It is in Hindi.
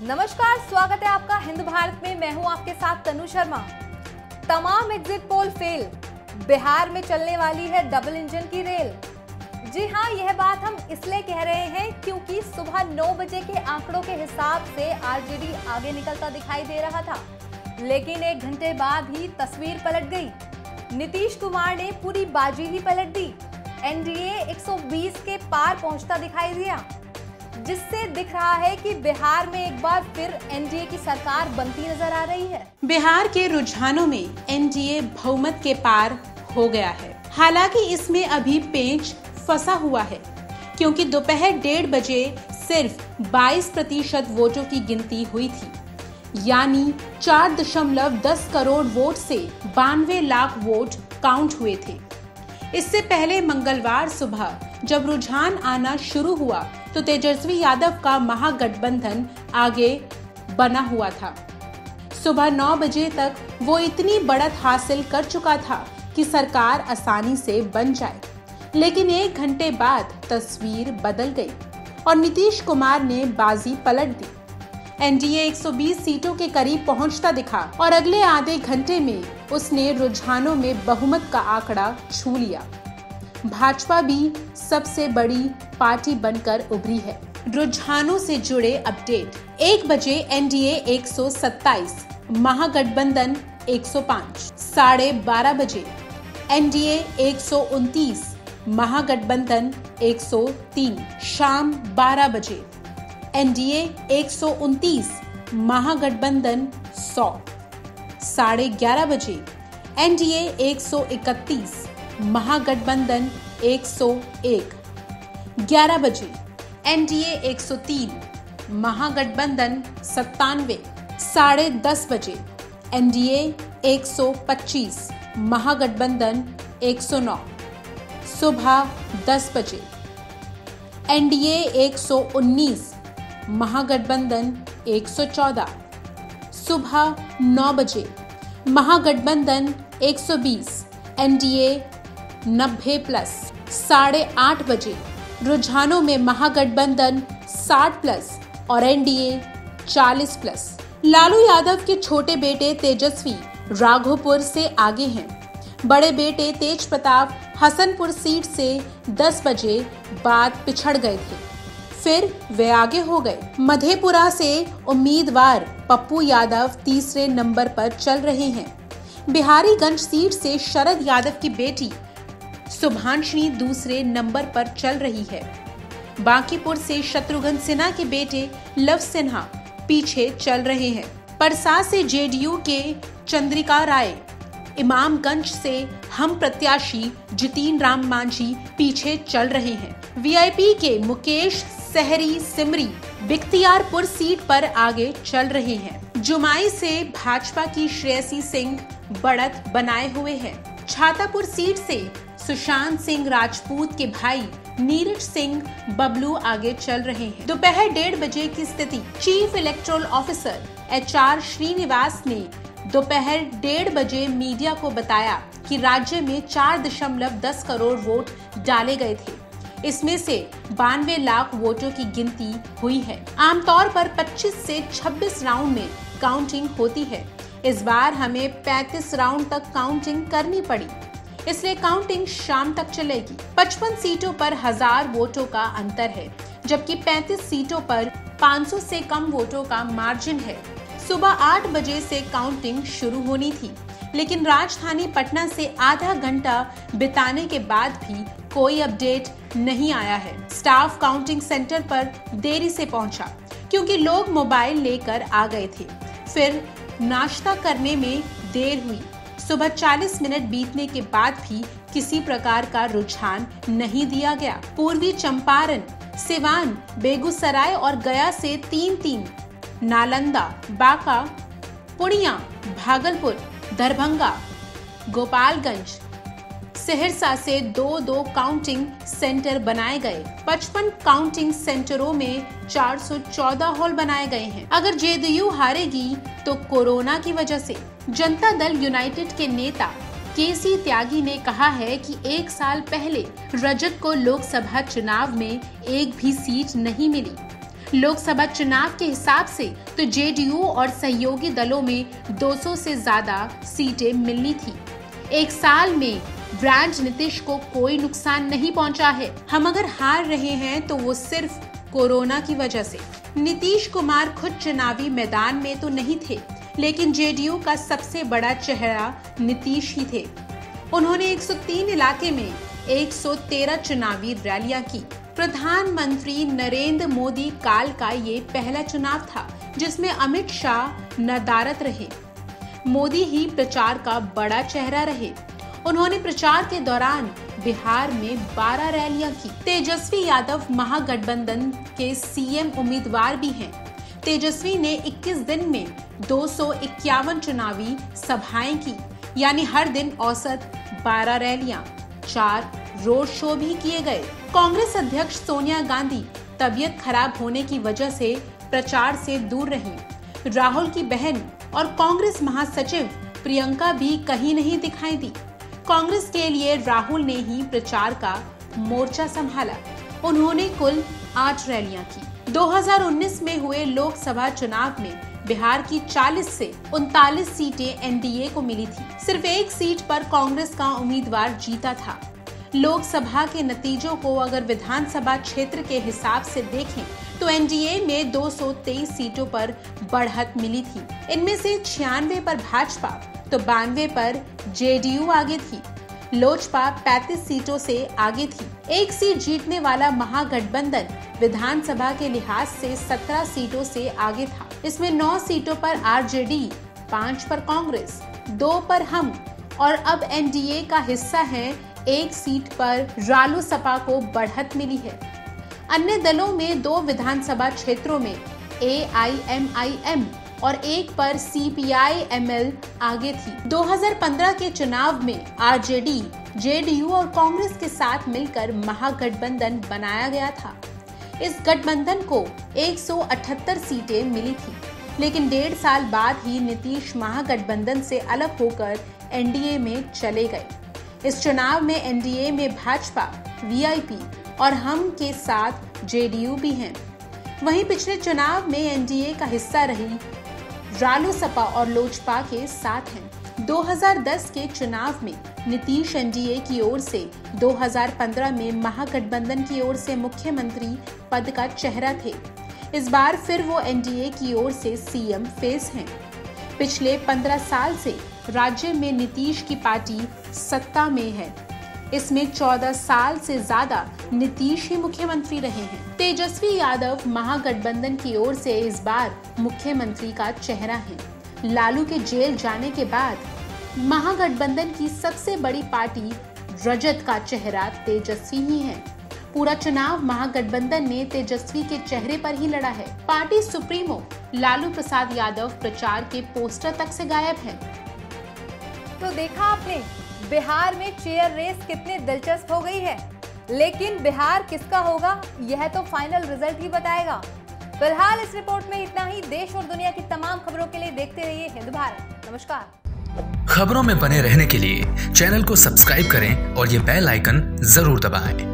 नमस्कार, स्वागत है आपका हिंद भारत में। मैं हूं आपके साथ तनु शर्मा। तमाम एग्जिट पोल फेल, बिहार में चलने वाली है डबल इंजन की रेल। जी हां, यह बात हम इसलिए कह रहे हैं क्योंकि सुबह 9 बजे के आंकड़ों के हिसाब से आरजेडी आगे निकलता दिखाई दे रहा था, लेकिन 1 घंटे बाद ही तस्वीर पलट गई। नीतीश कुमार ने पूरी बाजी ही पलट दी। एनडीए 120 के पार पहुंचता दिखाई दिया, जिससे दिख रहा है कि बिहार में एक बार फिर एनडीए की सरकार बनती नजर आ रही है। बिहार के रुझानों में एनडीए बहुमत के पार हो गया है। हालांकि इसमें अभी पेंच फंसा हुआ है, क्योंकि दोपहर 1:30 बजे सिर्फ 22% वोटों की गिनती हुई थी, यानी 4.10 करोड़ वोट से 92 लाख वोट काउंट हुए थे। इससे पहले मंगलवार सुबह जब रुझान आना शुरू हुआ तो तेजस्वी यादव का महागठबंधन आगे बना हुआ था। सुबह 9 बजे तक वो इतनी बढ़त हासिल कर चुका था कि सरकार आसानी से बन जाए, लेकिन 1 घंटे बाद तस्वीर बदल गई और नीतीश कुमार ने बाजी पलट दी। एनडीए 120 सीटों के करीब पहुंचता दिखा और अगले आधे घंटे में उसने रुझानों में बहुमत का आंकड़ा छू लिया। भाजपा भी सबसे बड़ी पार्टी बनकर उभरी है। रुझानों से जुड़े अपडेट। 1 बजे एनडीए 127, महागठबंधन 105। 12:30 बजे एनडीए 129, महागठबंधन 103। शाम 12 बजे एनडीए 129, महागठबंधन 100। 11:30 बजे एनडीए 131, महागठबंधन 101। 11 बजे एनडीए 103, महागठबंधन 97। 10:30 बजे एनडीए 125, महागठबंधन 109। सुबह 10 बजे एनडीए 119, महागठबंधन 114। सुबह 9 बजे महागठबंधन 120, एनडीए 90+। 8:30 बजे रुझानों में महागठबंधन 60+ और एनडीए 40+। लालू यादव के छोटे बेटे तेजस्वी राघोपुर से आगे हैं। बड़े बेटे तेज प्रताप हसनपुर सीट से 10 बजे बाद पिछड़ गए थे, फिर वे आगे हो गए। मधेपुरा से उम्मीदवार पप्पू यादव तीसरे नंबर पर चल रहे हैं। बिहारीगंज सीट से शरद यादव की बेटी शुभांशनी दूसरे नंबर पर चल रही है। बांकीपुर से शत्रुघ्न सिन्हा के बेटे लव सिन्हा पीछे चल रहे हैं। परसा से जेडीयू के चंद्रिका राय, इमामगंज से हम प्रत्याशी जितीन राम मांझी पीछे चल रहे हैं। वीआईपी के मुकेश सहरी सिमरी बिख्तियारपुर सीट पर आगे चल रहे हैं। जुमाई से भाजपा की श्रेयसी सिंह बढ़त बनाए हुए हैं। छातापुर सीट से सुशांत सिंह राजपूत के भाई नीरज सिंह बबलू आगे चल रहे हैं। दोपहर 1:30 बजे की स्थिति। Chief electoral officer HR Srinivas ने दोपहर 1:30 बजे मीडिया को बताया कि राज्य में 4.10 करोड़ वोट डाले गए थे। इसमें से 92 लाख वोटों की गिनती हुई है। आमतौर पर 25 से 26 राउंड में काउंटिंग होती है। इस बार हमें 35 राउंड तक काउंटिंग करनी पड़ी, इसलिए काउंटिंग शाम तक चलेगी। 55 सीटों पर 1000 वोटों का अंतर है, जबकि 35 सीटों पर 500 से कम वोटों का मार्जिन है। सुबह 8 बजे से काउंटिंग शुरू होनी थी, लेकिन राजधानी पटना से आधा घंटा बिताने के बाद भी कोई अपडेट नहीं आया है। स्टाफ काउंटिंग सेंटर पर देरी से पहुंचा, क्योंकि लोग मोबाइल लेकर आ गए थे। फिर नाश्ता करने में देर हुई। सुबह 40 मिनट बीतने के बाद भी किसी प्रकार का रुझान नहीं दिया गया। पूर्वी चंपारण, सिवान, बेगूसराय और गया से 3-3, नालंदा, बांका, पूर्णिया, भागलपुर, दरभंगा, गोपालगंज, सहरसा से 2-2 काउंटिंग सेंटर बनाए गए। 55 काउंटिंग सेंटरों में 414 हॉल बनाए गए हैं। अगर जेडीयू हारेगी तो कोरोना की वजह से। जनता दल यूनाइटेड के नेता केसी त्यागी ने कहा है कि 1 साल पहले रजत को लोकसभा चुनाव में एक भी सीट नहीं मिली। लोकसभा चुनाव के हिसाब से तो जेडीयू और सहयोगी दलों में 200 से ज्यादा सीटें मिलनी थी। एक साल में ब्रांड नीतीश को कोई नुकसान नहीं पहुंचा है। हम अगर हार रहे हैं तो वो सिर्फ कोरोना की वजह से। नीतीश कुमार खुद चुनावी मैदान में तो नहीं थे, लेकिन जेडीयू का सबसे बड़ा चेहरा नीतीश ही थे। उन्होंने 103 इलाके में 113 चुनावी रैलियां की। प्रधानमंत्री नरेंद्र मोदी काल का ये पहला चुनाव था जिसमें अमित शाह नदारद रहे। मोदी ही प्रचार का बड़ा चेहरा रहे। उन्होंने प्रचार के दौरान बिहार में 12 रैलियां की। तेजस्वी यादव महागठबंधन के सीएम उम्मीदवार भी हैं। तेजस्वी ने 21 दिन में 251 चुनावी सभाएं की, यानी हर दिन औसत 12 रैलियां, 4 रोड शो भी किए गए। कांग्रेस अध्यक्ष सोनिया गांधी तबीयत खराब होने की वजह से प्रचार से दूर रहीं। राहुल की बहन और कांग्रेस महासचिव प्रियंका भी कहीं नहीं दिखाई दी। कांग्रेस के लिए राहुल ने ही प्रचार का मोर्चा संभाला। उन्होंने कुल 8 रैलियां की। 2019 में हुए लोकसभा चुनाव में बिहार की 40 से 39 सीटें एनडीए को मिली थी। सिर्फ एक सीट पर कांग्रेस का उम्मीदवार जीता था। लोकसभा के नतीजों को अगर विधानसभा क्षेत्र के हिसाब से देखें तो एनडीए में 223 सीटों पर बढ़त मिली थी। इनमें से 96 पर भाजपा तो 92 पर जेडीयू आगे थी। लोजपा 35 सीटों से आगे थी। एक सीट जीतने वाला महागठबंधन विधानसभा के लिहाज से 17 सीटों से आगे था। इसमें 9 सीटों पर आरजेडी, 5 पर कांग्रेस, 2 पर हम और अब एनडीए का हिस्सा है। एक सीट पर रालोसपा को बढ़त मिली है। अन्य दलों में 2 विधानसभा क्षेत्रों में एआईएमआईएम और एक पर सीपीआई-एमएल आगे थी। 2015 के चुनाव में आरजेडी, जेडीयू और कांग्रेस के साथ मिलकर महागठबंधन बनाया गया था। इस गठबंधन को 178 सीटें मिली थी, लेकिन 1.5 साल बाद ही नीतीश महागठबंधन से अलग होकर एनडीए में चले गए। इस चुनाव में एनडीए में भाजपा, वीआईपी और हम के साथ जेडीयू भी हैं। वहीं पिछले चुनाव में एनडीए का हिस्सा रही रालोसपा और लोजपा के साथ हैं। 2010 के चुनाव में नीतीश एनडीए की ओर से, 2015 में महागठबंधन की ओर से मुख्यमंत्री पद का चेहरा थे। इस बार फिर वो एनडीए की ओर से सीएम फेस हैं। पिछले 15 साल से राज्य में नीतीश की पार्टी सत्ता में है। इसमें 14 साल से ज्यादा नीतीश ही मुख्यमंत्री रहे हैं। तेजस्वी यादव महागठबंधन की ओर से इस बार मुख्यमंत्री का चेहरा है। लालू के जेल जाने के बाद महागठबंधन की सबसे बड़ी पार्टी रजत का चेहरा तेजस्वी ही है। पूरा चुनाव महागठबंधन ने तेजस्वी के चेहरे पर ही लड़ा है। पार्टी सुप्रीमो लालू प्रसाद यादव प्रचार के पोस्टर तक से गायब है। तो देखा आपने, बिहार में चेयर रेस कितनी दिलचस्प हो गई है। लेकिन बिहार किसका होगा, यह तो फाइनल रिजल्ट ही बताएगा। फिलहाल इस रिपोर्ट में इतना ही। देश और दुनिया की तमाम खबरों के लिए देखते रहिए हिंद भारत। नमस्कार। खबरों में बने रहने के लिए चैनल को सब्सक्राइब करें और ये बेल आइकन जरूर दबाएं।